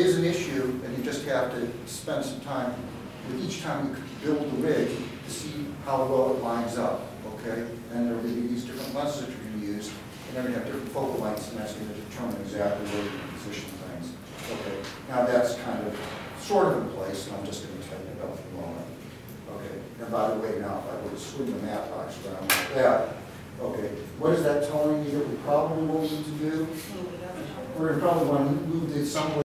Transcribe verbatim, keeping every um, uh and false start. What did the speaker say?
is an issue, and you just have to spend some time with each time you build the rig to see how well it lines up, okay? And there will be these different lenses that you're going to use, and they're going to have different focal lengths, and that's going to determine exactly where you can position things. Okay, now that's kind of sort of in place, and I'm just going to tighten it up for the moment. Okay, and by the way, now if I were to swing the mat box around like that, okay, what is that telling me that we probably will need to do? We're going to probably want to move this somewhere.